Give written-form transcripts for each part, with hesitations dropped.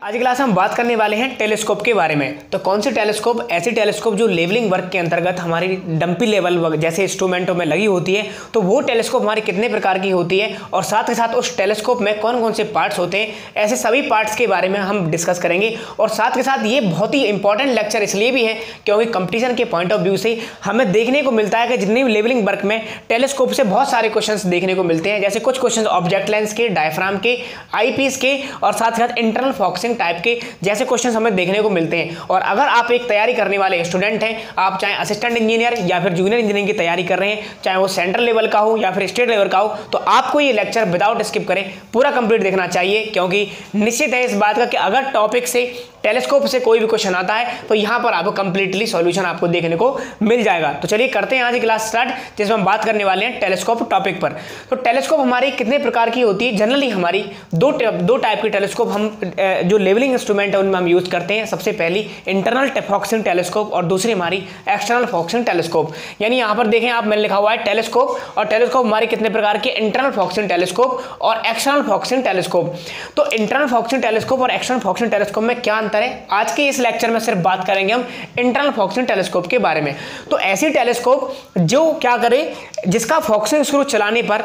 आज की क्लास में हम बात करने वाले हैं टेलीस्कोप के बारे में। तो कौन सी टेलीस्कोप? ऐसी टेलीस्कोप जो लेवलिंग वर्क के अंतर्गत हमारी डंपी लेवल जैसे इंस्ट्रूमेंटों में लगी होती है। तो वो टेलीस्कोप हमारी कितने प्रकार की होती है और साथ ही साथ उस टेलीस्कोप में कौन कौन से पार्ट्स होते हैं, ऐसे सभी पार्ट्स के बारे में हम डिस्कस करेंगे। और साथ के साथ ये बहुत ही इंपॉर्टेंट लेक्चर इसलिए भी है क्योंकि कंपटीशन के पॉइंट ऑफ व्यू से हमें देखने को मिलता है कि जितने भी लेवलिंग वर्क में टेलीस्कोप से बहुत सारे क्वेश्चन देखने को मिलते हैं। जैसे कुछ क्वेश्चन ऑब्जेक्ट लेंस के, डायफ्राम के, आईपीस के और साथ ही साथ इंटरनल फोकसिंग टाइप के जैसे क्वेश्चंस हमें देखने को मिलते हैं। और अगर आप एक तैयारी करने वाले स्टूडेंट हैं, आप चाहे असिस्टेंट इंजीनियर या फिर जूनियर इंजीनियरिंग की तैयारी कर रहे हैं, चाहे वो सेंट्रल लेवल का हो या फिर स्टेट लेवल का हो, तो आपको ये लेक्चर विदाउट स्किप करें पूरा कंप्लीट देखना चाहिए। क्योंकि निश्चित है इस बात का कि अगर टॉपिक से टेलीस्कोप से कोई भी क्वेश्चन आता है तो यहां पर आपको कंप्लीटली सॉल्यूशन आपको देखने को मिल जाएगा। तो चलिए करते हैं आज की क्लास स्टार्ट, जिसमें हम बात करने वाले हैं टेलीस्कोप टॉपिक पर। तो टेलीस्कोप हमारी कितने प्रकार की होती है? जनरली हमारी दो टाइप की टेलीस्कोप हम जो लेवलिंग इंस्ट्रूमेंट है उनमें हम यूज करते हैं। सबसे पहली इंटरनल फोकसिंग टेलीस्कोप और दूसरी हमारी एक्सटर्नल फोकसिंग टेलीस्कोप। यानी यहां पर देखें आप, मैंने लिखा हुआ है टेलीस्कोप, और टेलीस्कोप हमारे कितने प्रकार के? इंटरनल फोकसिंग टेलीस्कोप और एक्सटर्नल फोकसिंग टेलीस्कोप। तो इंटरनल फोकसिंग टेलीस्कोप और एक्सटर्नल फोकसिंग टेलीस्कोप में क्या अंतर है? आज के इस लेक्चर में सिर्फ बात करेंगे हम इंटरनल फोकसिंग टेलीस्कोप के बारे में। तो ऐसी टेलीस्कोप जो क्या करे, जिसका फोकसिंग स्क्रू चलाने पर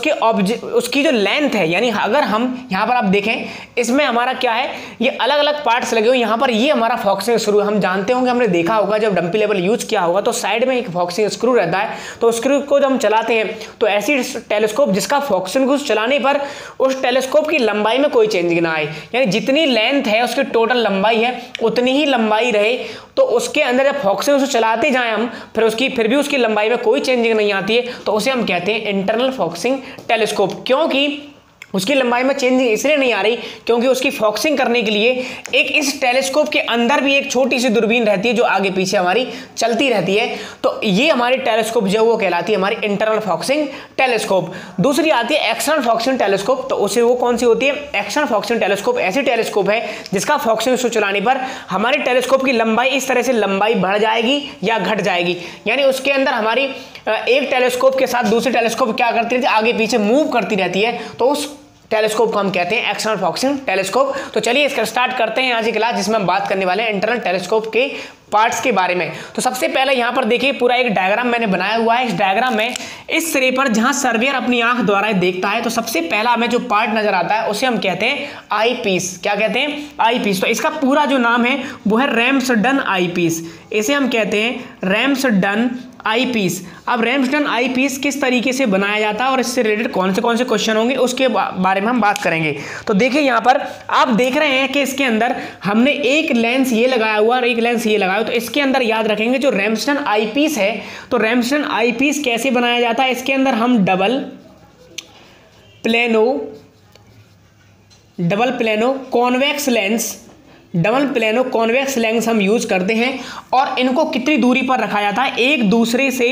उसकी जो लेंथ है, यानी अगर हम यहां पर आप देखें इसमें हमारा क्या है, ये अलग अलग पार्ट्स लगे हुए, यहां पर ये हमारा फोकसिंग स्क्रू। हम जानते होंगे, हमने देखा होगा जब डंपी लेवल यूज किया होगा तो साइड में एक फोकसिंग स्क्रू रहता है। तो स्क्रू को जब हम चलाते हैं तो ऐसी टेलीस्कोप जिसका फोकसिंग स्क्रू चलाने पर उस टेलीस्कोप की लंबाई में कोई चेंजिंग ना आए, यानी जितनी लेंथ है उसकी टोटल लंबाई है उतनी ही लंबाई रहे। तो उसके अंदर जब फोकसिंग स्क्रू चलाते जाएं हम, फिर भी उसकी लंबाई में कोई चेंजिंग नहीं आती है, तो उसे हम कहते हैं इंटरनल फोकसिंग टेलीस्कोप। क्योंकि उसकी लंबाई में चेंजिंग इसलिए नहीं आ रही क्योंकि उसकी फोकसिंग करने के लिए एक इस टेलीस्कोप के अंदर भी एक छोटी सी दूरबीन रहती है जो आगे पीछे हमारी चलती रहती है। तो ये हमारी टेलीस्कोप जो वो कहलाती है हमारी इंटरनल फोकसिंग टेलीस्कोप। दूसरी आती है एक्सटर्नल फोकसिंग टेलीस्कोप। तो उसे वो कौन सी होती है? एक्सटर्नल फोकसिंग टेलीस्कोप ऐसी टेलीस्कोप है जिसका फोकसिंग स्क्रू चलाने पर हमारे टेलीस्कोप की लंबाई इस तरह से लंबाई बढ़ जाएगी या घट जाएगी। यानी उसके अंदर हमारी एक टेलीस्कोप के साथ दूसरी टेलीस्कोप क्या करती रहती है, आगे पीछे मूव करती रहती है। तो उस टेलीस्कोप को हम कहते हैं एक्सटर्नल फोकसिंग टेलीस्कोप। तो चलिए इसका स्टार्ट करते हैं आज की क्लास, जिसमें हम बात करने वाले हैं इंटरनल टेलीस्कोप के पार्ट्स के बारे में। तो सबसे पहले यहां पर देखिए पूरा एक डायग्राम मैंने बनाया हुआ है। इस डायग्राम में इस सिरे पर जहां सर्वेयर अपनी आंख द्वारा देखता है तो सबसे पहला हमें जो पार्ट नजर आता है उसे हम कहते हैं आई पीस। क्या कहते हैं? Eyepiece. तो इसका पूरा जो नाम है वो है रैम्सडन आई पीस। इसे हम कहते हैं रैम्सडन आई पीस। अब रैम्सडन आई पीस किस तरीके से बनाया जाता है और इससे रिलेटेड कौन से क्वेश्चन होंगे उसके बारे में हम बात करेंगे। तो देखिए यहां पर आप देख रहे हैं कि इसके अंदर हमने एक लेंस ये लगाया हुआ और एक लेंस ये लगाया। तो इसके अंदर याद रखेंगे जो रैम्सडन आई पीस है, तो रैम्सडन आई पीस कैसे बनाया जाता है? इसके अंदर हम डबल प्लेनो कॉन्वेक्स लेंस हम यूज करते हैं। और इनको कितनी दूरी पर रखा जाता है? एक दूसरे से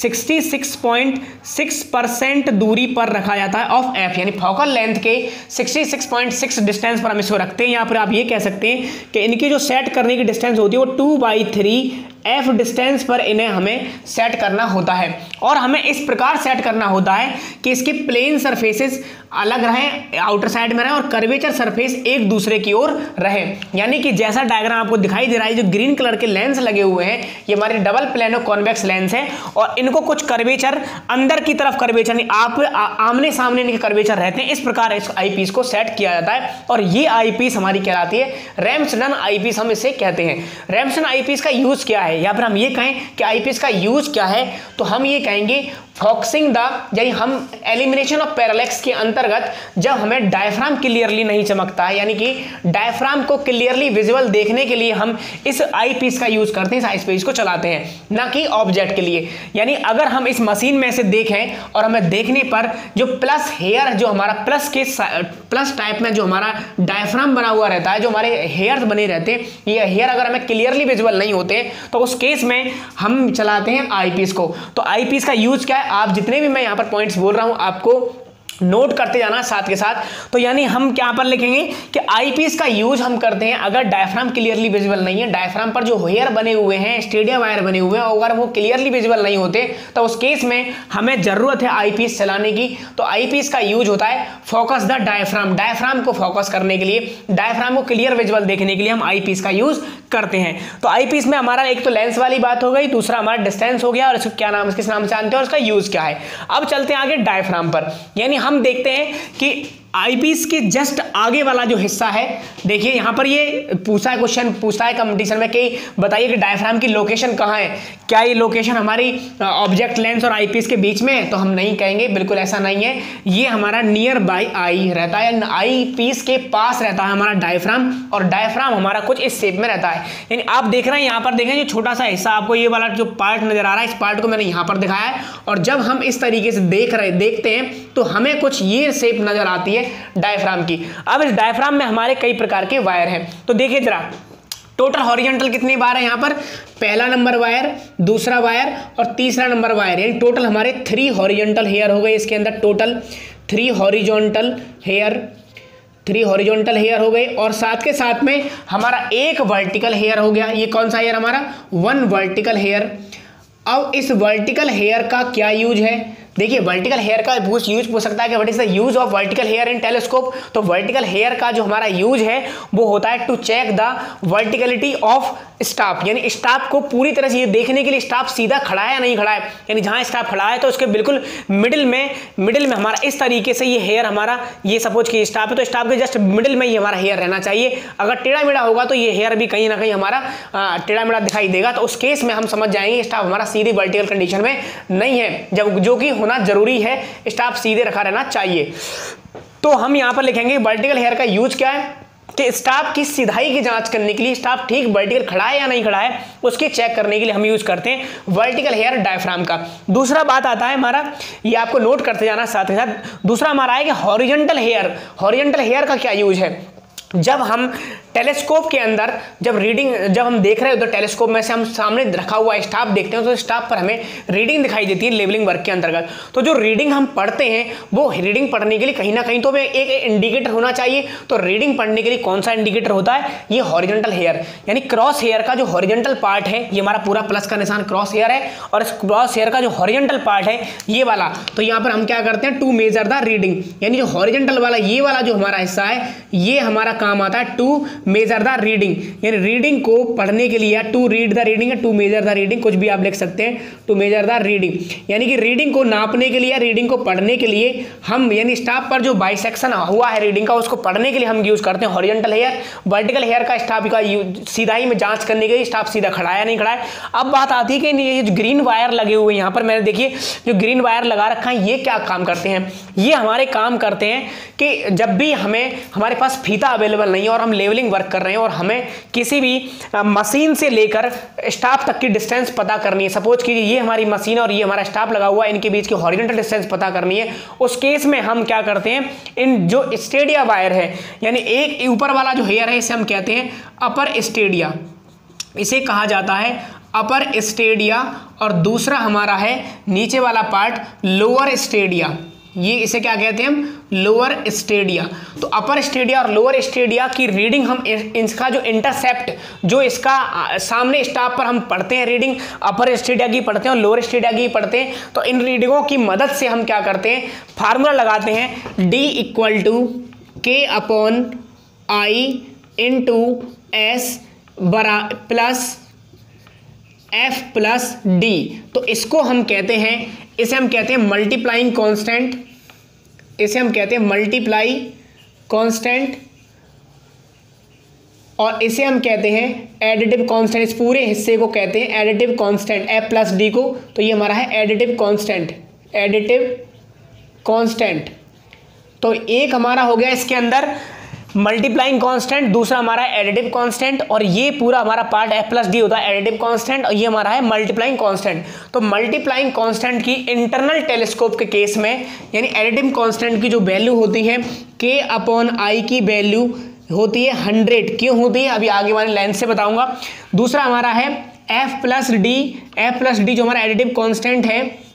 66.6% दूरी पर रखा जाता है ऑफ एफ, यानी फोकल लेंथ के 66.6 डिस्टेंस पर हम इसको रखते हैं। यहां पर आप ये कह सकते हैं कि इनकी जो सेट करने की डिस्टेंस होती है वो 2/3 एफ डिस्टेंस पर इन्हें हमें सेट करना होता है। और हमें इस प्रकार सेट करना होता है कि इसके प्लेन सरफेसेस अलग रहें, आउटर साइड में रहें, और कर्वेचर सरफेस एक दूसरे की ओर रहे। यानी कि जैसा डायग्राम आपको दिखाई दे रहा है, जो ग्रीन कलर के लेंस लगे हुए हैं ये हमारी डबल प्लेनो कॉन्वेक्स लेंस है। और इनको कुछ कर्वेचर अंदर की तरफ कर्वेचर नहीं, आप आमने सामने इनके कर्वेचर रहते हैं। इस प्रकार इस आईपीस को सेट किया जाता है और ये आईपीस हमारी कहलाती है रैम्सडन आईपीस, हम इसे कहते हैं। रैम्सडन आईपीस का यूज क्या है, या फिर हम ये कहें कि आईपीस का यूज क्या है, तो हम ये कहेंगे फोकसिंग द, यानी हम एलिमिनेशन ऑफ पैरालैक्स के अंतर्गत जब हमें डायफ्राम क्लियरली नहीं चमकता है, यानी कि डायफ्राम को क्लियरली विजुअल देखने के लिए हम इस आई पीस का यूज करते हैं, इस आई पीस को चलाते हैं, ना कि ऑब्जेक्ट के लिए। यानी अगर हम इस मशीन में से देखें और हमें देखने पर जो प्लस हेयर, जो हमारा प्लस टाइप में जो हमारा डायफ्राम बना हुआ रहता है, जो हमारे हेयर्स बने रहते हैं, ये हेयर अगर हमें क्लियरली विजुअल नहीं होते तो उस केस में हम चलाते हैं आई पीस को। तो आई पीस का यूज क्या है? आप जितने भी मैं यहां पर पॉइंट्स बोल रहा हूं आपको नोट करते जाना साथ के साथ। तो यानी हम क्या पर लिखेंगे कि आईपीस का यूज हम करते हैं अगर डायफ्राम क्लियरली विजिबल नहीं है, डायफ्राम पर जो हेयर बने हुए हैं, स्टेडिया वायर बने हुए हैं, अगर वो क्लियरली विजिबल नहीं होते तो उस केस में हमें जरूरत है आईपीस चलाने की। तो आईपीस का यूज होता है फोकस द डायफ्राम, डायफ्राम को फोकस करने के लिए, डायफ्राम को क्लियर विजिबल देखने के लिए हम आईपीस का यूज करते हैं। तो आईपीस में हमारा एक तो लेंस वाली बात हो गई, दूसरा हमारा डिस्टेंस हो गया और इसको क्या नाम, किस नाम से जानते हैं और इसका यूज क्या है। अब चलते हैं आगे डायफ्राम पर। यानी हम देखते हैं कि आईपीस के जस्ट आगे वाला जो हिस्सा है, देखिए यहां पर ये पूछा है, क्वेश्चन पूछता है कंपटीशन में कि बताइए कि डायफ्राम की लोकेशन कहां है। क्या ये लोकेशन हमारी ऑब्जेक्ट लेंस और आईपीस के बीच में है? तो हम नहीं कहेंगे, बिल्कुल ऐसा नहीं है। ये हमारा नियर बाय आई रहता है, आईपीस के पास रहता है हमारा डायफ्राम, और डायफ्राम हमारा कुछ इस शेप में रहता है। यानी आप देख रहे हैं यहां पर, देखें जो छोटा सा हिस्सा आपको ये वाला जो पार्ट नजर आ रहा है, इस पार्ट को मैंने यहां पर दिखाया है, और जब हम इस तरीके से देखते हैं तो हमें कुछ ये शेप नजर आती है डायफ्राम की। अब इस डायफ्राम में हमारे कई प्रकार के वायर हैं, तो देखिए जरा टोटल हॉरिजॉन्टल कितने बार है यहाँ पर, पहला नंबर वायर, दूसरा वायर और तीसरा नंबर वायर, यानी टोटल हमारे 3 हॉरिजॉन्टल हेयर हो गए इसके अंदर, टोटल 3 हॉरिजॉन्टल हेयर हो गए, और साथ के साथ में हमारा एक वर्टिकल हेयर हो गया। ये कौन सा हेयर हमारा, 1 वर्टिकल हेयर। अब इस वर्टिकल हेयर का क्या यूज है, देखिए वर्टिकल हेयर का यूज पूछ सकता है कि what is the use of vertical hair in telescope. तो वर्टिकल हेयर का जो हमारा यूज है वो होता है to check the verticality of staff, यानी स्टाफ को पूरी तरह से ये देखने के लिए स्टाफ सीधा खड़ा है या नहीं खड़ा है, यानी जहां स्टाफ खड़ा है तो उसके बिल्कुल मिडिल में हमारा इस तरीके से ये हेयर हमारा, ये सपोज कि स्टाफ है तो स्टाफ के जस्ट मिडिल में ही हमारा हेयर रहना चाहिए। अगर टेढ़ा मेढ़ा होगा तो ये हेयर भी कहीं ना कहीं हमारा टेढ़ा मेढ़ा दिखाई देगा, तो उस केस में हम समझ जाएंगे स्टाफ हमारा सीधी वर्टिकल कंडीशन में नहीं है, जब जो कि होना जरूरी है, स्टाफ सीधे रखा रहना चाहिए। तो हम यहां पर लिखेंगे वर्टिकल हेयर का यूज क्या है कि स्टाफ की सीधाई की जांच करने के लिए, स्टाफ ठीक वर्टिकल खड़ा है या नहीं खड़ा है उसकी चेक करने के लिए हम यूज करते हैं वर्टिकल हेयर डायफ्राम का। दूसरा बात आता है हमारा, ये आपको नोट करते जाना साथ ही साथ, दूसरा हमारा है कि हॉरिजॉन्टल हेयर का क्या यूज है। जब हम टेलीस्कोप के अंदर जब हम देख रहे हो तो टेलीस्कोप में से हम सामने रखा हुआ स्टाफ देखते हैं तो स्टाफ पर हमें रीडिंग दिखाई देती है लेवलिंग वर्क के अंतर्गत। तो जो रीडिंग हम पढ़ते हैं वो रीडिंग पढ़ने के लिए कहीं ना कहीं तो हमें एक इंडिकेटर होना चाहिए। तो रीडिंग पढ़ने के लिए कौन सा इंडिकेटर होता है, ये हॉरिजॉन्टल हेयर, यानी क्रॉस हेयर का जो हॉरिजॉन्टल पार्ट है, ये हमारा पूरा प्लस का निशान क्रॉस हेयर है, और इस क्रॉस हेयर का जो हॉरिजॉन्टल पार्ट है ये वाला, तो यहाँ पर हम क्या करते हैं टू मेजर द रीडिंग, यानी जो हॉरिजॉन्टल वाला ये वाला जो हमारा हिस्सा है ये हमारा काम आता है टू मेजर द रीडिंग, यानी रीडिंग को पढ़ने के लिए, टू रीड द रीडिंग या टू मेजर द रीडिंग, कुछ भी आप लिख सकते हैं, टू मेजर द रीडिंग, यानी कि रीडिंग को नापने के लिए, रीडिंग को पढ़ने के लिए हम, यानी स्टाफ पर जो बाइसेक्शन हुआ है रीडिंग का उसको पढ़ने के लिए हम यूज करते हैं हॉरिजॉन्टल हेयर। वर्टिकल हेयर का स्टाफ का सीधाई में जांच करने के लिए स्टाफ सीधा खड़ा है नहीं खड़ा है। अब बात आती है कि ये जो ग्रीन वायर लगे हुए यहाँ पर, मैंने देखिए जो ग्रीन वायर लगा रखा है ये क्या काम करते हैं, ये हमारे काम करते हैं कि जब भी हमारे पास फीता अवेलेबल नहीं है और हम लेवलिंग वर्क कर रहे हैं और हमें किसी भी मशीन से लेकर स्टाफ तक की डिस्टेंस पता करनी है, सपोज कीजिए ये हमारी मशीन और ये हमारा स्टाफ लगा हुआ है, इनके बीच की हॉरिजॉन्टल डिस्टेंस पता करनी है, उस केस में हम क्या करते हैं, इन जो स्टेडिया वायर है, यानी एक ऊपर वाला जो हेयर है इसे हम कहते हैं अपर स्टेडिया, इसे कहा जाता है अपर स्टेडिया, और दूसरा हमारा है नीचे वाला पार्ट लोअर स्टेडिया, ये इसे क्या कहते हैं हम, लोअर स्टेडिया। तो अपर स्टेडिया और लोअर स्टेडिया की रीडिंग हम इसका जो इंटरसेप्ट, जो इसका सामने स्टाफ पर हम पढ़ते हैं रीडिंग, अपर स्टेडिया की पढ़ते हैं और लोअर स्टेडिया की पढ़ते हैं। तो इन रीडिंगों की मदद से हम क्या करते हैं, फार्मूला लगाते हैं D = K/I × S plus F+D। तो इसको हम कहते हैं, इसे हम कहते हैं मल्टीप्लाइंग कांस्टेंट, इसे हम कहते हैं मल्टीप्लाई कांस्टेंट, और इसे हम कहते हैं एडिटिव कांस्टेंट, इस पूरे हिस्से को कहते हैं एडिटिव कांस्टेंट, F+D को। तो ये हमारा है एडिटिव कांस्टेंट। तो एक हमारा हो गया इसके अंदर मल्टीप्लाइंग कांस्टेंट, दूसरा हमारा एडिटिव कांस्टेंट, और ये पूरा हमारा पार्ट F+D होता है एडिटिव कांस्टेंट, और ये हमारा है मल्टीप्लाइंग कांस्टेंट। तो मल्टीप्लाइंग कांस्टेंट की इंटरनल टेलीस्कोप के केस में, यानी एडिटिव कांस्टेंट की जो वैल्यू होती है K/I की वैल्यू होती है 100। क्यों होती है अभी आगे वाली लाइन से बताऊंगा। दूसरा हमारा है F+D जो हमारा एडिटिव कांस्टेंट है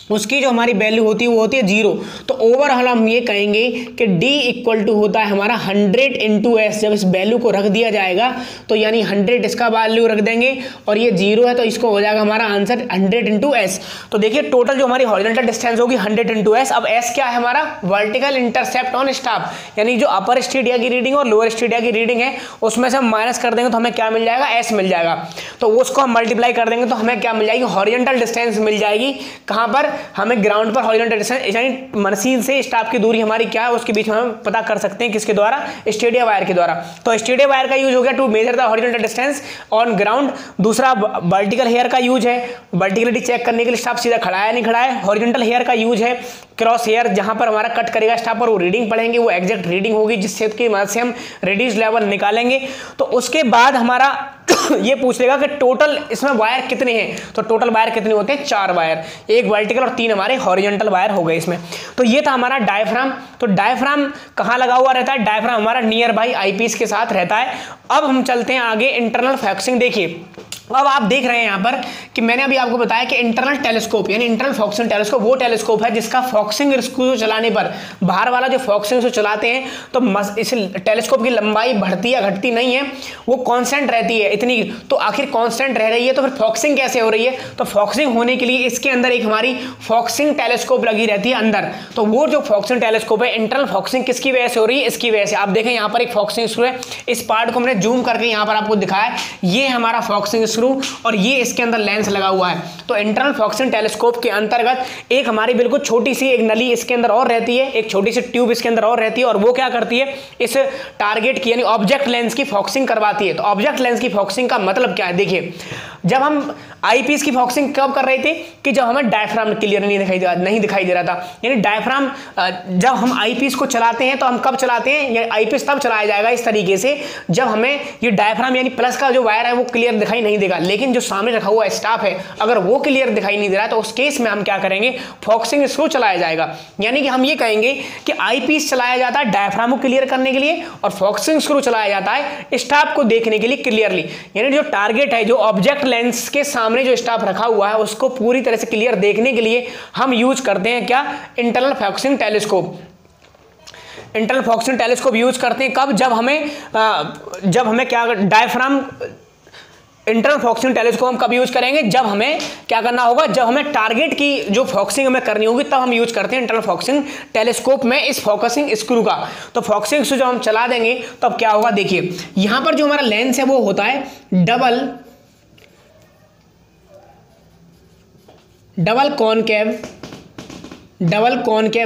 उसकी जो हमारी वैल्यू होती है वो होती है 0। तो ओवरऑल हम ये कहेंगे कि D इक्वल टू होता है हमारा 100 इंटू एस। जब इस वैल्यू को रख दिया जाएगा तो यानी 100 इसका वैल्यू रख देंगे और ये 0 है तो इसको हो जाएगा हमारा आंसर 100 इंटू एस। तो देखिए टोटल जो हमारी हॉरिजॉन्टल डिस्टेंस होगी 100 इंटू एस। अब एस क्या है हमारा, वर्टिकल इंटरसेप्ट ऑन स्टाफ, यानी जो अपर स्टेडिया की रीडिंग और लोअर स्टेडिया की रीडिंग है उसमें से हम माइनस कर देंगे तो हमें क्या मिल जाएगा, एस मिल जाएगा। तो उसको हम मल्टीप्लाई कर देंगे तो हमें क्या मिल जाएगी, हॉरिजॉन्टल डिस्टेंस मिल जाएगी। कहां पर, हमें ग्राउंड पर हॉरिजॉन्टल डिस्टेंस यानी मशीन से स्टाफ की दूरी हमारी क्या है उसके बीच में हम पता कर सकते हैं, किसके द्वारा, स्टेडिया वायर के द्वारा। तो स्टेडिया वायर का यूज हो गया to measure the horizontal distance on ground. दूसरा वर्टिकल हेयर का यूज है, वर्टिकलिटी चेक करने के लिए स्टाफ सीधा खड़ा है नहीं खड़ा है। हॉरिजॉन्टल हेयर का यूज है, क्रॉस हेयर जहां पर हमारा कट करेगा स्टाफ पर वो रीडिंग पढ़ेंगे, वो एग्जैक्ट रीडिंग होगी जिससे की मदद से हम रिड्यूस लेवल निकालेंगे। तो उसके बाद हमारा ये पूछ लेगा कि टोटल इसमें वायर कितने हैं। तो टोटल वायर कितने होते हैं, 4 वायर, एक वर्टिकल और 3 हमारे हॉरिजॉन्टल वायर हो गए इसमें। तो ये था हमारा डायफ्राम। तो डायफ्राम कहाँ लगा हुआ रहता है, डायफ्राम हमारा नियर बाई आईपीस के साथ रहता है। अब हम चलते हैं आगे, इंटरनल फोकसिंग। देखिए अब आप देख रहे हैं यहाँ पर कि मैंने अभी आपको बताया कि इंटरनल टेलीस्कोप यानी इंटरनल फोकसिंग टेलीस्कोप वो टेलीस्कोप है जिसका फोकसिंग स्क्रू चलाने पर, बाहर वाला जो फोकसिंग स्क्रू चलाते हैं तो इस टेलीस्कोप की लंबाई बढ़ती या घटती नहीं है, वो कांस्टेंट रहती है इतनी। तो आखिर कांस्टेंट रह रही है तो फिर फोकसिंग कैसे हो रही है, तो फोकसिंग होने के लिए इसके अंदर एक हमारी फोकसिंग टेलीस्कोप लगी रहती है अंदर। तो वो जो फोकसिंग टेलीस्कोप है, इंटरनल फोकसिंग किसकी वजह से हो रही है, इसकी वजह से। आप देखें यहाँ पर एक फोकसिंग स्क्रू है, इस पार्ट को हमने जूम करके यहाँ पर आपको दिखाया, ये हमारा फोकसिंग स्क्रू और ये इसके अंदर लेंस लगा हुआ है। तो इंटरनल फोकसिंग टेलीस्कोप के अंतर्गत एक हमारी बिल्कुल छोटी सी एक नली इसके अंदर और रहती है, एक छोटी सी ट्यूब इसके अंदर और रहती है और वो क्या करती है, इस टारगेट की यानी ऑब्जेक्ट लेंस की फोकसिंग करवाती है। तो ऑब्जेक्ट लेंस की फोकसिंग का मतलब क्या है, देखिए जब हम आईपीस की फोकसिंग कब कर रहे थे कि जब हमें डायफ्राम क्लियर नहीं दिखाई दे रहा था, यानी डायफ्राम जब हम आईपीस को चलाते हैं तो हम कब चलाते हैं, या आईपीस तब चलाया जाएगा इस तरीके से जब हमें ये डायफ्राम यानी प्लस का जो वायर है वो क्लियर दिखाई नहीं देगा, लेकिन जो सामने रखा हुआ स्टाफ है अगर वो क्लियर दिखाई नहीं दे रहा तो उस केस में हम क्या करेंगे, फोकसिंग स्क्रू चलाया जाएगा। यानी कि हम ये कहेंगे कि आईपीस चलाया जाता है डायफ्राम को क्लियर करने के लिए और फोकसिंग स्क्रू चलाया जाता है स्टाफ को देखने के लिए क्लियरली, यानी जो टारगेट है, जो ऑब्जेक्ट लेंस के सामने जो स्टाफ रखा हुआ है उसको पूरी तरह से क्लियर देखने के लिए हम यूज करते हैं क्या, internal focusing telescope. Internal focusing telescope use करते हैं कब, जब हमें क्या डायफ्राम, इंटरनल फोकसिंग टेलीस्कोप हम कब यूज करेंगे, जब हमें क्या करना होगा, जब हमें टारगेट की जो फोकसिंग हमें करनी होगी तब हम यूज करते हैं इंटरनल फोकसिंग टेलीस्कोप में इस फोकसिंग स्क्रू का। तो फोकसिंग स्क्रू जब हम चला देंगे तब क्या होगा, देखिए यहां पर जो हमारा लेंस है वो होता है डबल कॉनकेव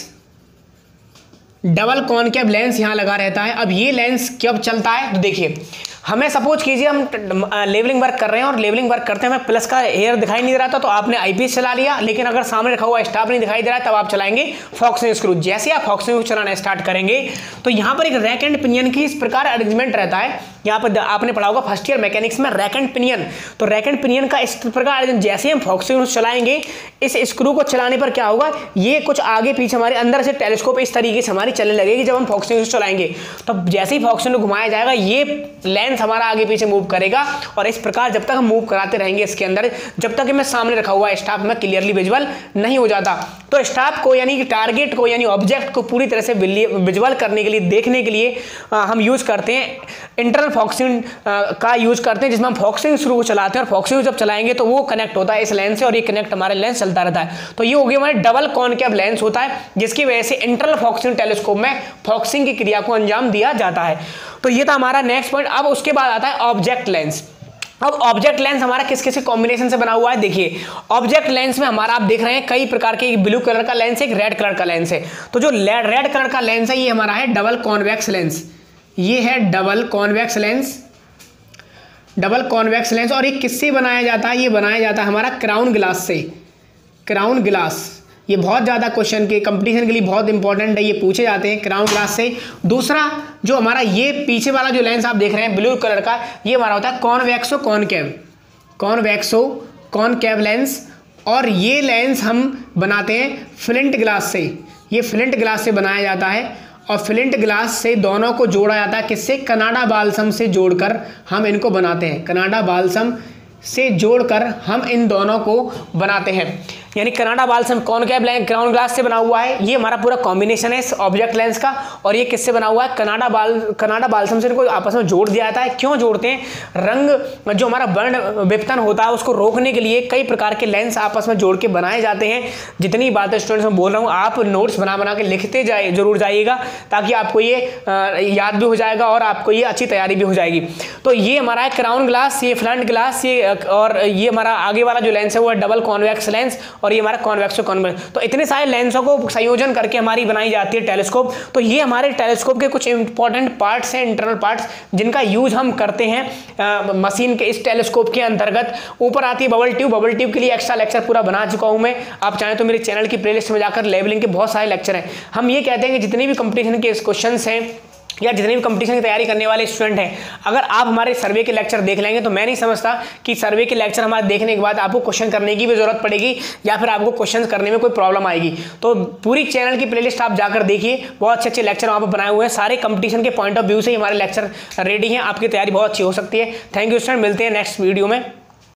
लेंस यहां लगा रहता है। अब ये लेंस कब चलता है, तो देखिए हमें सपोज कीजिए हम लेवलिंग वर्क कर रहे हैं और लेवलिंग वर्क करते हैं हमें प्लस का हेयर दिखाई नहीं दे रहा था तो आपने आईपीस चला लिया, लेकिन अगर सामने रखा हुआ स्टाफ नहीं दिखाई दे रहा है तब आप चलाएंगे फोकसिंग स्क्रू। जैसे आप फोकसिंग स्क्रू चलाना स्टार्ट करेंगे तो यहाँ पर एक रैक एंड पिनियन की इस प्रकार अरेंजमेंट रहता है। यहाँ पर आपने पढ़ा होगा फर्स्ट ईयर मैकेनिक्स में रैक एंड पिनियन। तो रैक एंड पिनियन का इस प्रकार जैसे हम फोकसिंग चलाएंगे इस स्क्रू को चलाने पर क्या होगा, ये कुछ आगे पीछे हमारे अंदर से टेलीस्कोप इस तरीके से हमारी चलने लगेगी। जब हम फोकसिंग चलाएंगे तो जैसे ही फोकसिंग घुमाया जाएगा ये लेंस हमारा आगे पीछे मूव करेगा और इस प्रकार जब तक हम मूव कराते रहेंगे इसके अंदर, जब तक हमें सामने रखा हुआ स्टाफ में क्लियरली विजुअल नहीं हो जाता। तो स्टाफ को यानी कि टारगेट को यानी ऑब्जेक्ट को पूरी तरह से विजुअल करने के लिए, देखने के लिए हम यूज करते हैं इंटरनल फोकसिंग का यूज करते हैं, जिसमें हम फोकसिंग स्क्रू को चलाते हैं और फोकसिंग जब चलाएंगे तो वो कनेक्ट होता है इस लेंस से और ये कनेक्ट हमारे लेंस चलता रहता है। तो ये हो गया हमारे डबल कॉनकेव लेंस होता है जिसकी वजह से इंटरनल फोकसिंग टेलीस्कोप में फोकसिंग की क्रिया को अंजाम दिया जाता है। तो ये था हमारा नेक्स्ट पॉइंट। अब उसके बाद आता है ऑब्जेक्ट लेंस। अब ऑब्जेक्ट लेंस हमारा किस किस कॉम्बिनेशन से बना हुआ है, देखिए ऑब्जेक्ट लेंस में हमारा आप देख रहे हैं कई प्रकार के, ब्लू कलर का लेंस है, एक रेड कलर का लेंस है। तो जो रेड कलर का लेंस है ये हमारा है डबल कॉन्वेक्स लेंस, ये है डबल कॉन्वेक्स लेंस। और ये किससे बनाया जाता है, ये बनाया जाता है हमारा क्राउन ग्लास से। क्राउन ग्लास ये बहुत ज़्यादा क्वेश्चन के कंपटीशन के लिए बहुत इंपॉर्टेंट है, ये पूछे जाते हैं क्राउन ग्लास से। दूसरा जो हमारा ये पीछे वाला जो लेंस आप देख रहे हैं ब्लू कलर का, ये हमारा होता है कॉन्वेक्सो कॉनकेव लेंस। और ये लेंस हम बनाते हैं फ्लिंट ग्लास से, ये फ्लिंट ग्लास से बनाया जाता है और फ्लिंट ग्लास से दोनों को जोड़ा जाता है किससे, कनाडा बाल्सम से जोड़कर हम इनको बनाते हैं, कनाडा बाल्सम से जोड़कर हम इन दोनों को बनाते हैं। यानी Canada balsam concave crown glass से बना हुआ है। ये हमारा पूरा कॉम्बिनेशन है इस ऑब्जेक्ट लेंस का। और ये किससे बना हुआ है? कनाडा बाल्सम से इनको आपस में जोड़ दिया जाता है। क्यों जोड़ते हैं? रंग जो हमारा वर्ण विपतन होता है उसको रोकने के लिए कई प्रकार के लेंस आपस में जोड़ के बनाए जाते हैं। जितनी बातें स्टूडेंट्स में बोल रहा हूँ आप नोट्स बना के लिखते जरूर जाइएगा, ताकि आपको ये याद भी हो जाएगा और आपको ये अच्छी तैयारी भी हो जाएगी। तो ये हमारा है क्राउन ग्लास, ये फ्रंट ग्लास, ये और ये हमारा आगे वाला जो लेंस है वो है डबल कॉन्वेक्स लेंस, और ये हमारा कॉन्वेक्सो कॉन्वेक्स। तो इतने सारे लेंसों को संयोजन करके हमारी बनाई जाती है टेलीस्कोप। तो ये हमारे टेलीस्कोप के कुछ इंपॉर्टेंट पार्ट्स हैं, इंटरनल पार्ट्स, जिनका यूज हम करते हैं मशीन के इस टेलीस्कोप के अंतर्गत। ऊपर आती है बबल ट्यूब। बबल ट्यूब के लिए एक्स्ट्रा लेक्चर पूरा बना चुका हूं मैं, आप चाहें तो मेरे चैनल की प्लेलिस्ट में जाकर लेवलिंग के बहुत सारे लेक्चर हैं। हम ये कहते हैं कि जितने भी कंपटीशन के क्वेश्चंस हैं या जितने भी कंपटीशन की तैयारी करने वाले स्टूडेंट हैं, अगर आप हमारे सर्वे के लेक्चर देख लेंगे तो मैं नहीं समझता कि सर्वे के लेक्चर हमारे देखने के बाद आपको क्वेश्चन करने की भी जरूरत पड़ेगी या फिर आपको क्वेश्चन करने में कोई प्रॉब्लम आएगी। तो पूरी चैनल की प्लेलिस्ट आप जाकर देखिए, बहुत अच्छे अच्छे लेक्चर वहाँ पर बनाए हुए हैं। सारे कंपटीशन के पॉइंट ऑफ व्यू से ही हमारे लेक्चर रेडी हैं, आपकी तैयारी बहुत अच्छी हो सकती है। थैंक यू स्टूडेंट, मिलते हैं नेक्स्ट वीडियो में।